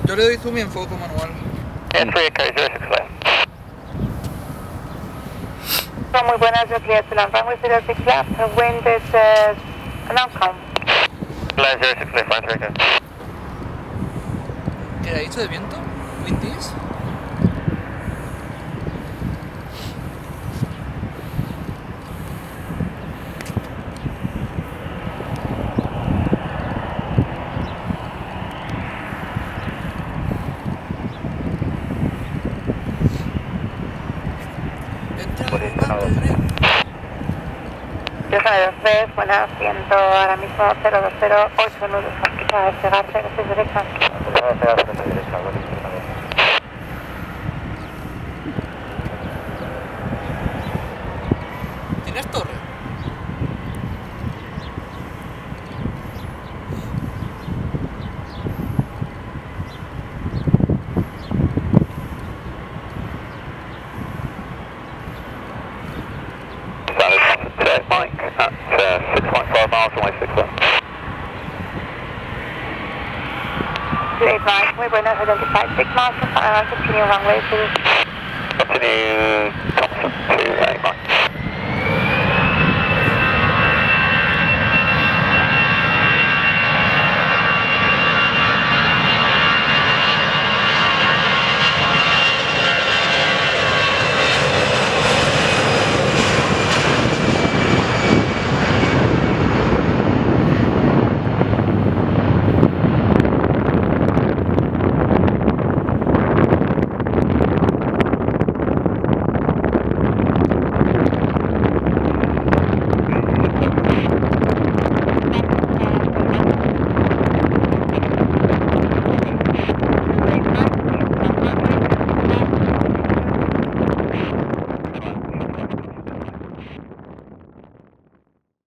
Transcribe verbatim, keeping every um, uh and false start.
Yo le doy zoom y enfoco manual. Es free Echo cero seis left. Muy buenas, yo clear to land runway cero six left, wind is uh, an outcome. Land cero seis left, right Echo. ¿Qué ha dicho de viento? ¿Wind is? Yo soy dos tres, buenas, viento ahora mismo cero dos cero ocho nudos, a despegar cero seis derecha. ¿Tienes torre? Mike, at uh, six point five miles away, six one. Great, right, muy buenas, identify six miles, uh, continue runway to... Continue, Thompson, to eight Mike.